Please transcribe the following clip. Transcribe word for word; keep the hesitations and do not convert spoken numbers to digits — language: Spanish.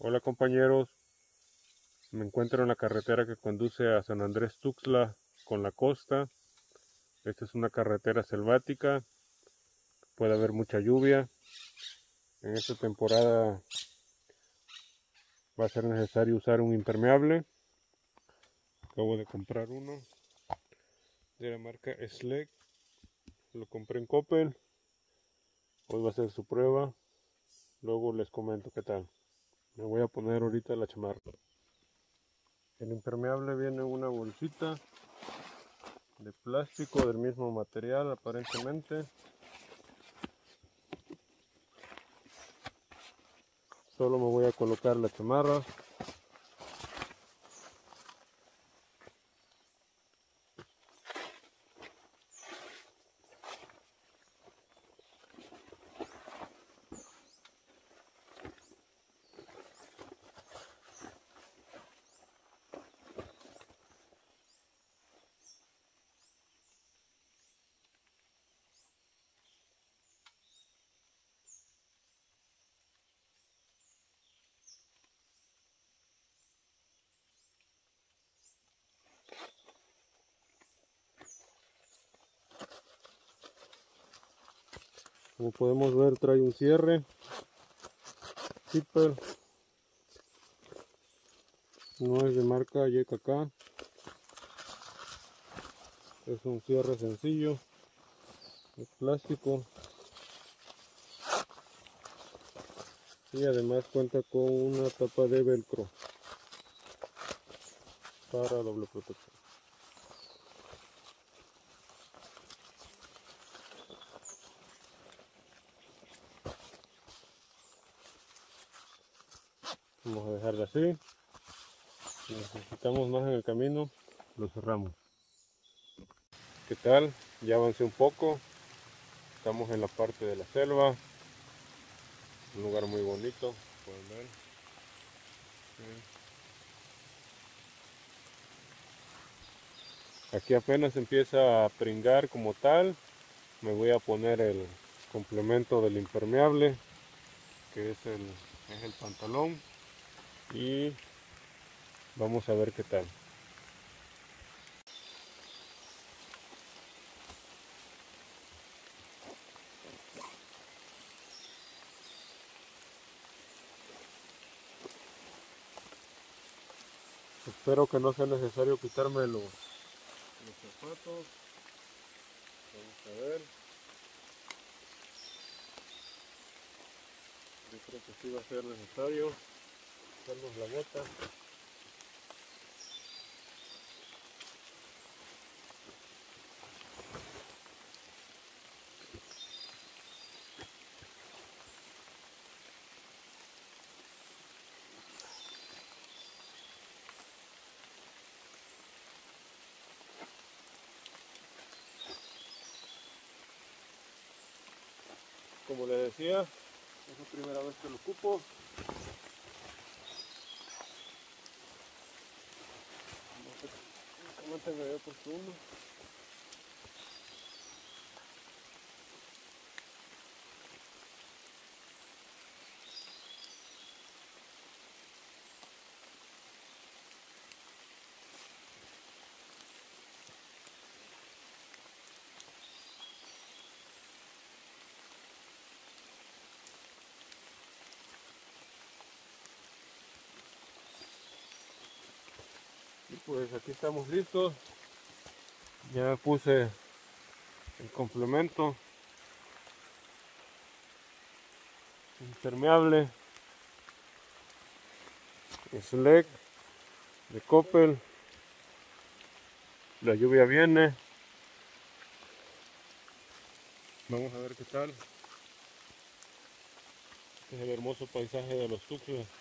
Hola compañeros, me encuentro en la carretera que conduce a San Andrés Tuxtla con la costa. Esta es una carretera selvática, puede haber mucha lluvia. En esta temporada va a ser necesario usar un impermeable. Acabo de comprar uno de la marca Schleck, lo compré en Coppel. Hoy va a ser su prueba, luego les comento qué tal. Me voy a poner ahorita la chamarra. El impermeable viene en una bolsita de plástico del mismo material aparentemente. Solo me voy a colocar la chamarra. Como podemos ver, trae un cierre zipper, no es de marca Y K K, es un cierre sencillo de plástico y además cuenta con una tapa de velcro para doble protección. Vamos a dejarla así. Si necesitamos más en el camino, lo cerramos. ¿Qué tal? Ya avancé un poco. Estamos en la parte de la selva. Un lugar muy bonito, pueden ver. Aquí apenas empieza a pringar como tal. Me voy a poner el complemento del impermeable, que es el, es el pantalón, y vamos a ver qué tal. Espero que no sea necesario quitarme los, los zapatos. Vamos a ver. Yo creo que sí va a ser necesario quitarnos la bota. Como les decía, es la primera vez que lo ocupo. No tengo yo puesto uno. Y pues aquí estamos listos. Ya puse el complemento impermeable Schleck de Coppel. La lluvia viene. Vamos a ver qué tal. Este es el hermoso paisaje de los Tuxtlas.